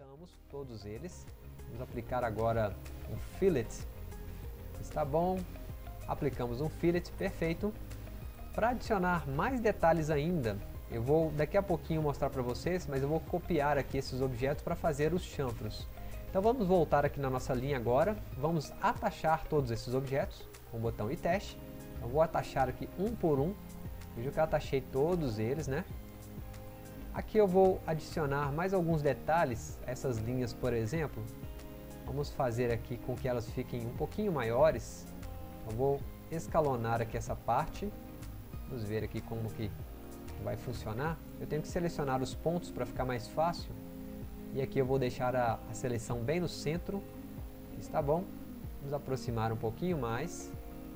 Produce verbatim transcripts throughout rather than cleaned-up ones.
Filetamos todos eles. Vamos aplicar agora um fillet. Está bom. Aplicamos um fillet, perfeito. Para adicionar mais detalhes ainda, eu vou daqui a pouquinho mostrar para vocês, mas eu vou copiar aqui esses objetos para fazer os chanfros. Então vamos voltar aqui na nossa linha agora, vamos atachar todos esses objetos com o botão e teste. Então vou atachar aqui um por um, veja que eu atachei todos eles, né? Aqui eu vou adicionar mais alguns detalhes, essas linhas por exemplo, vamos fazer aqui com que elas fiquem um pouquinho maiores. Eu vou escalonar aqui essa parte, vamos ver aqui como que vai funcionar. Eu tenho que selecionar os pontos para ficar mais fácil. E aqui eu vou deixar a, a seleção bem no centro. Está bom. Vamos aproximar um pouquinho mais.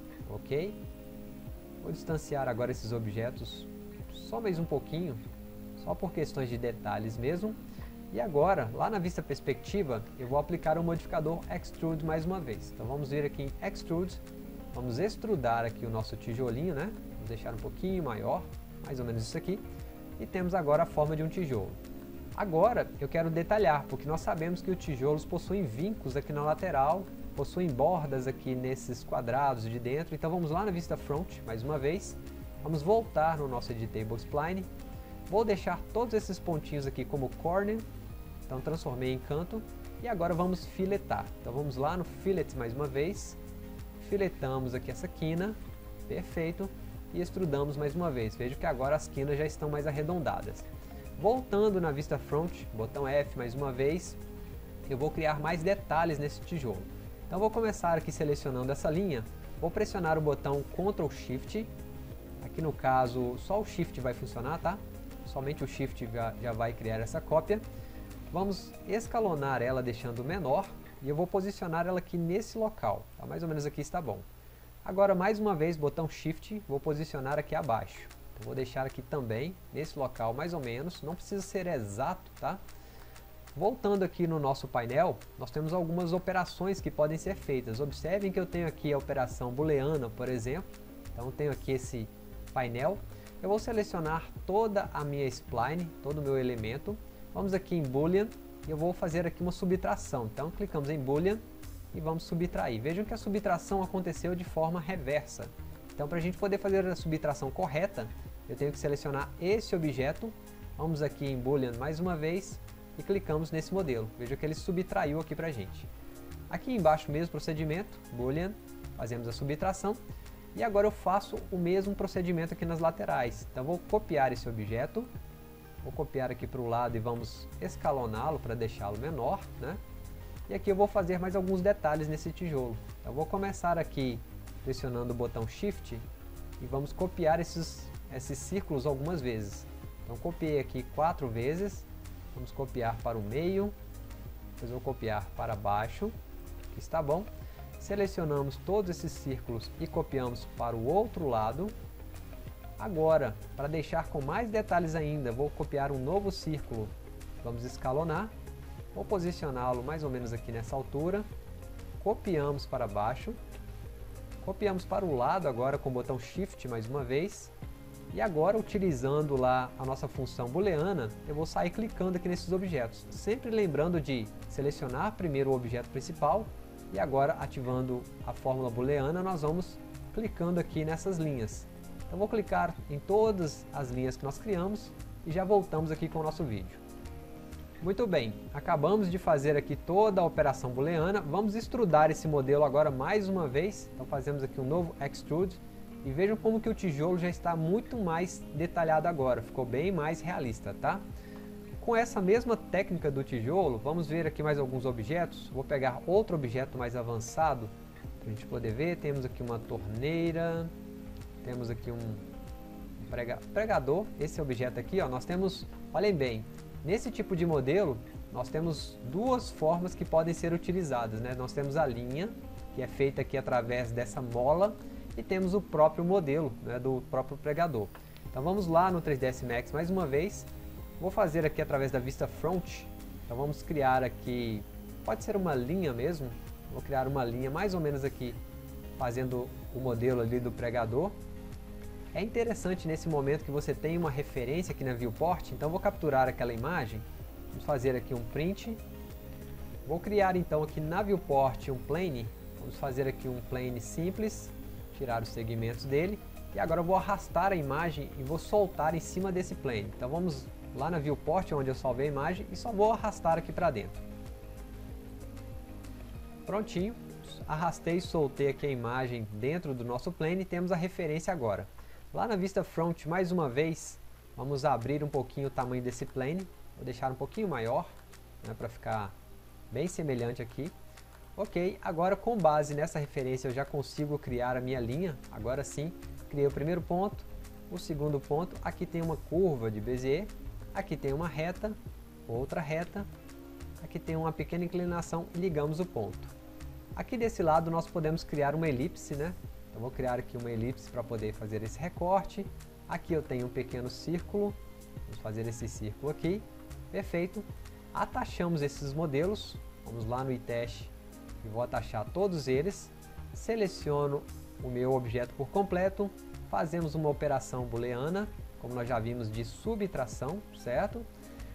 Ok. Vou distanciar agora esses objetos só mais um pouquinho. Só por questões de detalhes mesmo. E agora, lá na vista perspectiva, eu vou aplicar o modificador Extrude mais uma vez. Então vamos vir aqui em Extrude. Vamos extrudar aqui o nosso tijolinho, né? Vamos deixar um pouquinho maior. Mais ou menos isso aqui. E temos agora a forma de um tijolo. Agora eu quero detalhar, porque nós sabemos que os tijolos possuem vincos aqui na lateral, possuem bordas aqui nesses quadrados de dentro. Então vamos lá na vista front, mais uma vez. Vamos voltar no nosso Editable Spline. Vou deixar todos esses pontinhos aqui como corner. Então transformei em canto. E agora vamos filetar. Então vamos lá no fillet mais uma vez. Filetamos aqui essa quina. Perfeito. E extrudamos mais uma vez. Veja que agora as quinas já estão mais arredondadas. Voltando na vista front, botão F mais uma vez, eu vou criar mais detalhes nesse tijolo. Então vou começar aqui selecionando essa linha, vou pressionar o botão control shift, aqui no caso só o Shift vai funcionar, tá? Somente o Shift já, já vai criar essa cópia. Vamos escalonar ela deixando menor e eu vou posicionar ela aqui nesse local, tá? Mais ou menos aqui está bom. Agora mais uma vez botão Shift, vou posicionar aqui abaixo. Vou deixar aqui também, nesse local mais ou menos, não precisa ser exato, tá? Voltando aqui no nosso painel, nós temos algumas operações que podem ser feitas. Observem que eu tenho aqui a operação booleana, por exemplo. Então eu tenho aqui esse painel. Eu vou selecionar toda a minha spline, todo o meu elemento. Vamos aqui em Boolean e eu vou fazer aqui uma subtração. Então clicamos em Boolean e vamos subtrair. Vejam que a subtração aconteceu de forma reversa. Então para a gente poder fazer a subtração correta, eu tenho que selecionar esse objeto, vamos aqui em Boolean mais uma vez e clicamos nesse modelo. Veja que ele subtraiu aqui para a gente. Aqui embaixo mesmo procedimento, Boolean, fazemos a subtração e agora eu faço o mesmo procedimento aqui nas laterais. Então vou copiar esse objeto, vou copiar aqui para o lado e vamos escaloná-lo para deixá-lo menor, né? E aqui eu vou fazer mais alguns detalhes nesse tijolo. Então vou começar aqui pressionando o botão Shift e vamos copiar esses esses círculos algumas vezes. Então copiei aqui quatro vezes, vamos copiar para o meio, depois vou copiar para baixo, que está bom. Selecionamos todos esses círculos e copiamos para o outro lado. Agora, para deixar com mais detalhes ainda, vou copiar um novo círculo, vamos escalonar, vou posicioná-lo mais ou menos aqui nessa altura, copiamos para baixo, copiamos para o lado agora com o botão Shift mais uma vez. E agora, utilizando lá a nossa função booleana, eu vou sair clicando aqui nesses objetos. Sempre lembrando de selecionar primeiro o objeto principal e agora ativando a fórmula booleana, nós vamos clicando aqui nessas linhas. Eu vou clicar em todas as linhas que nós criamos e já voltamos aqui com o nosso vídeo. Muito bem, acabamos de fazer aqui toda a operação booleana. Vamos extrudar esse modelo agora mais uma vez. Então fazemos aqui um novo Extrude. E vejam como que o tijolo já está muito mais detalhado agora, ficou bem mais realista, tá? Com essa mesma técnica do tijolo, vamos ver aqui mais alguns objetos. Vou pegar outro objeto mais avançado, para a gente poder ver. Temos aqui uma torneira, temos aqui um prega, pregador. Esse objeto aqui, ó, nós temos, olhem bem, nesse tipo de modelo, nós temos duas formas que podem ser utilizadas, né? Nós temos a linha, que é feita aqui através dessa mola, e temos o próprio modelo, né, do próprio pregador. Então vamos lá no três D S Max mais uma vez. Vou fazer aqui através da vista front. Então vamos criar aqui, pode ser uma linha mesmo. Vou criar uma linha mais ou menos aqui, fazendo o modelo ali do pregador. É interessante nesse momento que você tem uma referência aqui na viewport, então vou capturar aquela imagem. Vamos fazer aqui um print Vou criar então aqui na viewport um plane, vamos fazer aqui um plane simples, tirar os segmentos dele, e agora eu vou arrastar a imagem e vou soltar em cima desse plane. Então vamos lá na viewport onde eu salvei a imagem e só vou arrastar aqui para dentro. Prontinho, arrastei e soltei aqui a imagem dentro do nosso plane e temos a referência agora. Lá na vista front, mais uma vez, vamos abrir um pouquinho o tamanho desse plane, vou deixar um pouquinho maior, né, para ficar bem semelhante aqui. Ok, agora com base nessa referência eu já consigo criar a minha linha, agora sim, criei o primeiro ponto, o segundo ponto, aqui tem uma curva de Bezier, aqui tem uma reta, outra reta, aqui tem uma pequena inclinação e ligamos o ponto. Aqui desse lado nós podemos criar uma elipse, né? Então vou criar aqui uma elipse para poder fazer esse recorte. Aqui eu tenho um pequeno círculo, vamos fazer esse círculo aqui, perfeito. Atachamos esses modelos, vamos lá no iTest e vou atachar todos eles. Seleciono o meu objeto por completo, fazemos uma operação booleana, como nós já vimos de subtração, certo?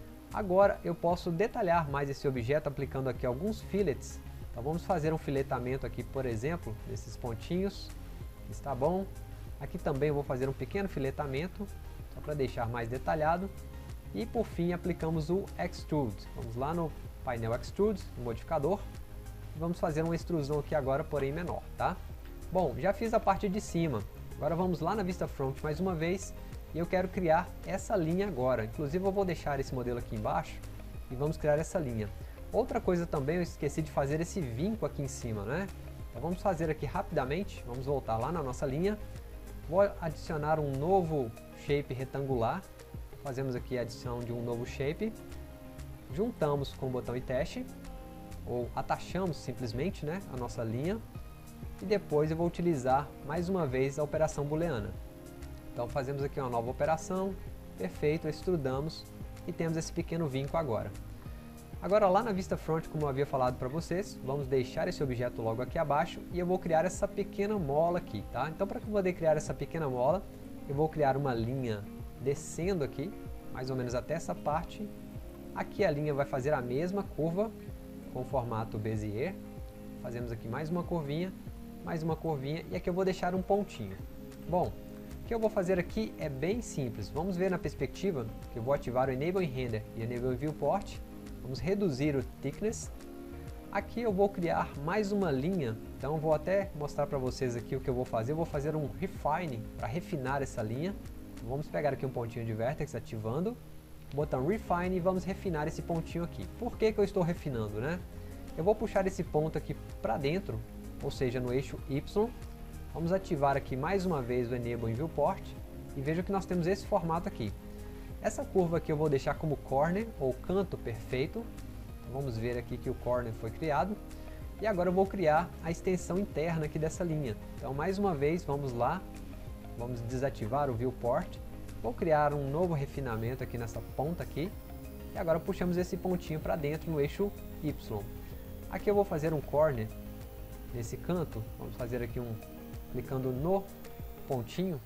Agora eu posso detalhar mais esse objeto aplicando aqui alguns fillets. Então vamos fazer um filetamento aqui, por exemplo, desses pontinhos. Está bom. Aqui também eu vou fazer um pequeno filetamento, só para deixar mais detalhado. E por fim aplicamos o Extrude. Vamos lá no painel Extrude, no modificador. E vamos fazer uma extrusão aqui agora, porém menor, tá? Bom, já fiz a parte de cima. Agora vamos lá na vista front mais uma vez. E eu quero criar essa linha agora. Inclusive eu vou deixar esse modelo aqui embaixo e vamos criar essa linha. Outra coisa também, eu esqueci de fazer esse vinco aqui em cima, né? Então vamos fazer aqui rapidamente, vamos voltar lá na nossa linha. Vou adicionar um novo shape retangular. Fazemos aqui a adição de um novo shape. Juntamos com o botão e teste, ou atachamos simplesmente, né, a nossa linha. E depois eu vou utilizar mais uma vez a operação booleana. Então fazemos aqui uma nova operação, perfeito, extrudamos e temos esse pequeno vinco agora. Agora lá na vista front, como eu havia falado para vocês, vamos deixar esse objeto logo aqui abaixo e eu vou criar essa pequena mola aqui, tá? Então para poder criar essa pequena mola, eu vou criar uma linha descendo aqui, mais ou menos até essa parte. Aqui a linha vai fazer a mesma curva com o formato Bezier. Fazemos aqui mais uma curvinha, mais uma curvinha e aqui eu vou deixar um pontinho. Bom, o que eu vou fazer aqui é bem simples. Vamos ver na perspectiva que eu vou ativar o Enable in Render e Enable in Viewport. Vamos reduzir o Thickness. Aqui eu vou criar mais uma linha, então eu vou até mostrar para vocês aqui o que eu vou fazer. Eu vou fazer um Refine para refinar essa linha. Então, vamos pegar aqui um pontinho de Vertex, ativando. Botão Refine e vamos refinar esse pontinho aqui. Por que que eu estou refinando, né? Eu vou puxar esse ponto aqui para dentro, ou seja, no eixo Y. Vamos ativar aqui mais uma vez o Enable in Viewport e veja que nós temos esse formato aqui. Essa curva aqui eu vou deixar como corner ou canto perfeito. Então, vamos ver aqui que o corner foi criado. E agora eu vou criar a extensão interna aqui dessa linha. Então mais uma vez vamos lá, vamos desativar o Viewport. Vou criar um novo refinamento aqui nessa ponta aqui. E agora puxamos esse pontinho para dentro no eixo Y. Aqui eu vou fazer um corner nesse canto. Vamos fazer aqui um... clicando no pontinho,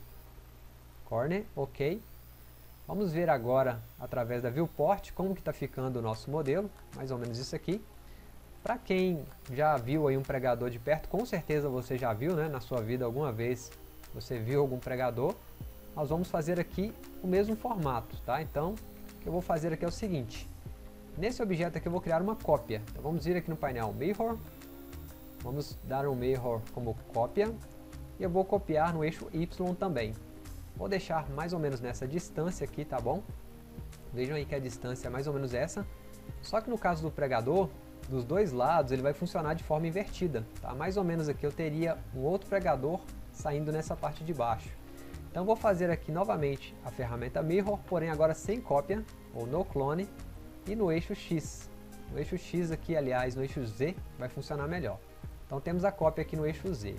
corner, ok. Vamos ver agora, através da Viewport, como que está ficando o nosso modelo, mais ou menos isso aqui. Para quem já viu aí um pregador de perto, com certeza você já viu, né, na sua vida alguma vez, você viu algum pregador. Nós vamos fazer aqui o mesmo formato, tá? Então, o que eu vou fazer aqui é o seguinte. Nesse objeto aqui eu vou criar uma cópia. Então vamos vir aqui no painel Mirror, vamos dar um Mirror como cópia. E eu vou copiar no eixo Y também. Vou deixar mais ou menos nessa distância aqui, tá bom? Vejam aí que a distância é mais ou menos essa. Só que no caso do pregador, dos dois lados ele vai funcionar de forma invertida, tá? Mais ou menos aqui eu teria um outro pregador saindo nessa parte de baixo. Então vou fazer aqui novamente a ferramenta Mirror, porém agora sem cópia, ou no clone, e no eixo X. No eixo X aqui, aliás, no eixo Z, vai funcionar melhor. Então temos a cópia aqui no eixo Z.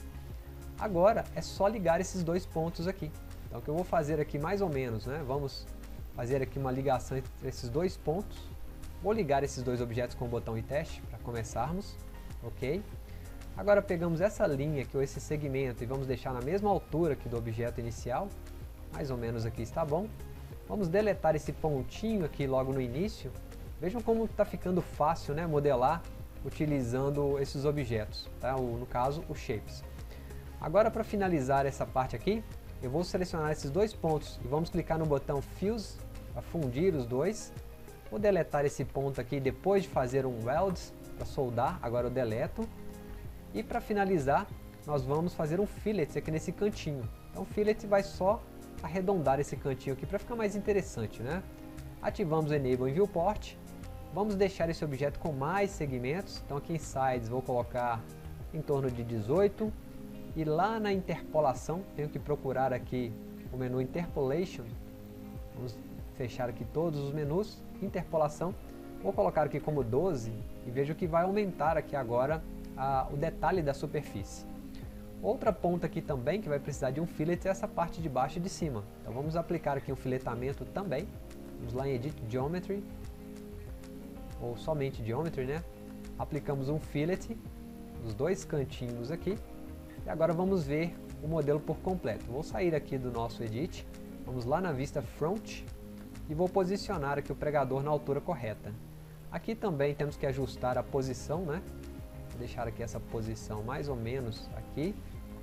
Agora é só ligar esses dois pontos aqui. Então o que eu vou fazer aqui mais ou menos, né? Vamos fazer aqui uma ligação entre esses dois pontos. Vou ligar esses dois objetos com o botão e teste para começarmos, ok? Agora pegamos essa linha aqui, ou esse segmento, e vamos deixar na mesma altura que do objeto inicial. Mais ou menos aqui está bom. Vamos deletar esse pontinho aqui logo no início. Vejam como está ficando fácil, né, modelar utilizando esses objetos, tá? O, no caso, os shapes. Agora, para finalizar essa parte aqui, eu vou selecionar esses dois pontos e vamos clicar no botão Fuse para fundir os dois. Vou deletar esse ponto aqui depois de fazer um weld para soldar, agora eu deleto. E para finalizar, nós vamos fazer um fillet aqui nesse cantinho. Então o fillet vai só arredondar esse cantinho aqui para ficar mais interessante, né? Ativamos o Enable em Viewport. Vamos deixar esse objeto com mais segmentos. Então aqui em Sides vou colocar em torno de dezoito. E lá na interpolação, tenho que procurar aqui o menu Interpolation. Vamos fechar aqui todos os menus. Interpolação. Vou colocar aqui como doze e vejo que vai aumentar aqui agora a, o detalhe da superfície. Outra ponta aqui também que vai precisar de um fillet é essa parte de baixo e de cima. Então vamos aplicar aqui um filetamento também. Vamos lá em Edit Geometry, ou somente Geometry, né? Aplicamos um fillet nos dois cantinhos aqui. E agora vamos ver o modelo por completo. Vou sair aqui do nosso Edit, vamos lá na vista Front e vou posicionar aqui o pregador na altura correta. Aqui também temos que ajustar a posição, né? Vou deixar aqui essa posição mais ou menos aqui.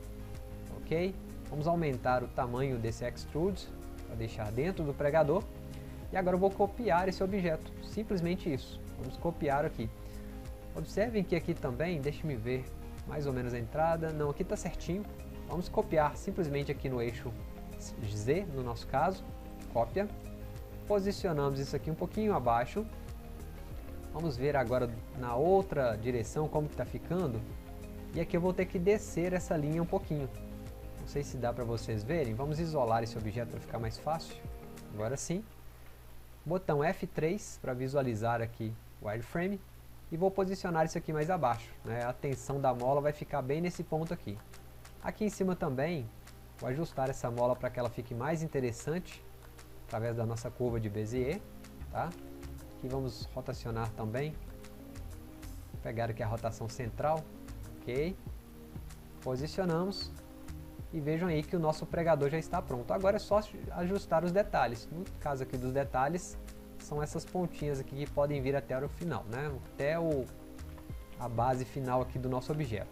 Ok? Vamos aumentar o tamanho desse Extrude para deixar dentro do pregador. E agora eu vou copiar esse objeto, simplesmente isso. Vamos copiar aqui. Observem que aqui também, deixe-me ver mais ou menos a entrada, não, aqui está certinho. Vamos copiar simplesmente aqui no eixo Z, no nosso caso, cópia. Posicionamos isso aqui um pouquinho abaixo. Vamos ver agora na outra direção como que está ficando. E aqui eu vou ter que descer essa linha um pouquinho. Não sei se dá para vocês verem. Vamos isolar esse objeto para ficar mais fácil. Agora sim. Botão F três para visualizar aqui o wireframe. E vou posicionar isso aqui mais abaixo, né? A tensão da mola vai ficar bem nesse ponto aqui. Aqui em cima também, vou ajustar essa mola para que ela fique mais interessante, através da nossa curva de Bezier, tá? Aqui vamos rotacionar também, vou pegar aqui a rotação central, ok? Posicionamos e vejam aí que o nosso pregador já está pronto. Agora é só ajustar os detalhes. No caso aqui dos detalhes, são essas pontinhas aqui que podem vir até o final, né? Até o, a base final aqui do nosso objeto.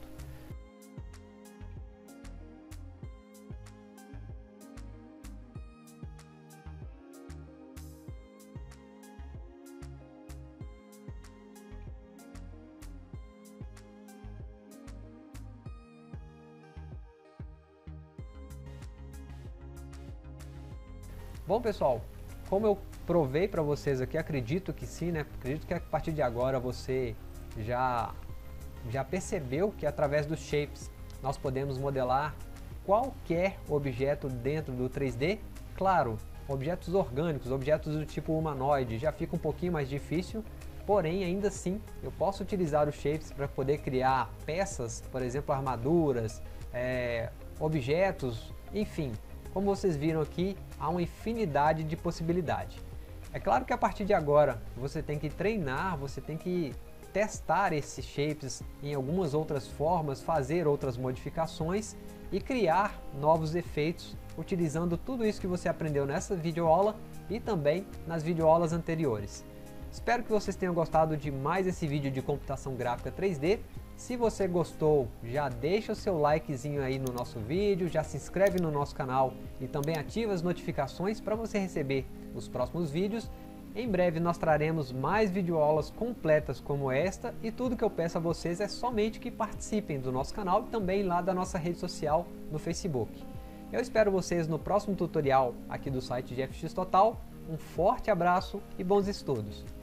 Bom, pessoal, como eu provei para vocês aqui, acredito que sim, né? Acredito que a partir de agora você já, já percebeu que através dos shapes nós podemos modelar qualquer objeto dentro do três D. Claro, objetos orgânicos, objetos do tipo humanoide já fica um pouquinho mais difícil, porém ainda assim eu posso utilizar os shapes para poder criar peças, por exemplo armaduras, é, objetos, enfim. Como vocês viram aqui, há uma infinidade de possibilidades. É claro que a partir de agora você tem que treinar, você tem que testar esses shapes em algumas outras formas, fazer outras modificações e criar novos efeitos utilizando tudo isso que você aprendeu nessa videoaula e também nas videoaulas anteriores. Espero que vocês tenham gostado de mais esse vídeo de computação gráfica três D. Se você gostou, já deixa o seu likezinho aí no nosso vídeo, já se inscreve no nosso canal e também ativa as notificações para você receber os próximos vídeos. Em breve nós traremos mais videoaulas completas como esta e tudo que eu peço a vocês é somente que participem do nosso canal e também lá da nossa rede social no Facebook. Eu espero vocês no próximo tutorial aqui do site de F X Total. Um forte abraço e bons estudos!